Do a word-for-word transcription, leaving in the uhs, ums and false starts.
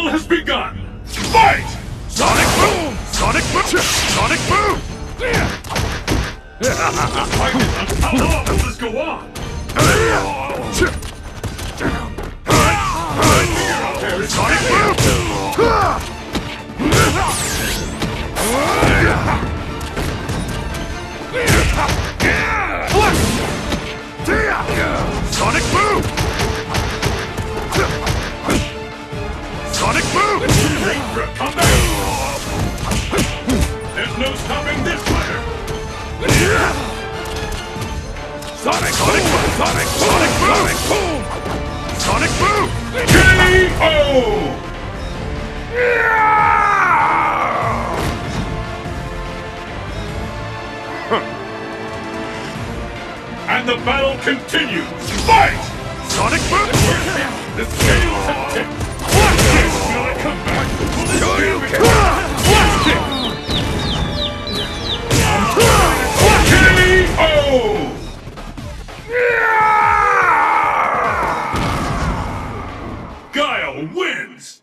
battle has begun! Fight! Sonic boom! Sonic boom! Sonic boom! How long will this go on? Sonic boom! Sonic boom! Sonic boom! Wait for a comeback! There's no stopping this fighter! Sonic, Sonic boom! Sonic, Sonic boom! Sonic boom! K O! And the battle continues! Fight! Sonic boom! The scales have tipped! Watch this! Will I come back? Will this Sure you be- can! Watch this! K O! Guile wins!